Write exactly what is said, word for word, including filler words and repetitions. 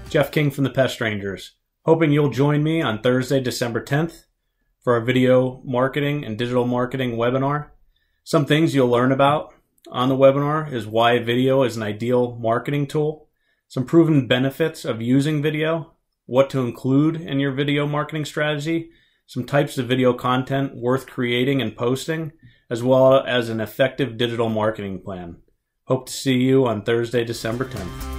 Jeff King from the Pest Rangers. Hoping you'll join me on Thursday, December tenth for our video marketing and digital marketing webinar. Some things you'll learn about on the webinar is why video is an ideal marketing tool, some proven benefits of using video, what to include in your video marketing strategy, some types of video content worth creating and posting, as well as an effective digital marketing plan. Hope to see you on Thursday, December tenth.